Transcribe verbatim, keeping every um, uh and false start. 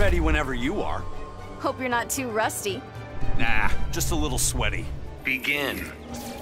Ready whenever you are. Hope you're not too rusty. Nah, just a little sweaty. Begin.